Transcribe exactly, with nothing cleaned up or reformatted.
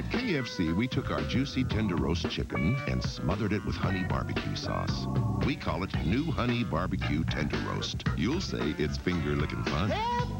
At K F C, we took our juicy tender roast chicken and smothered it with honey barbecue sauce. We call it New Honey Barbecue Tender Roast. You'll say it's finger-licking fun.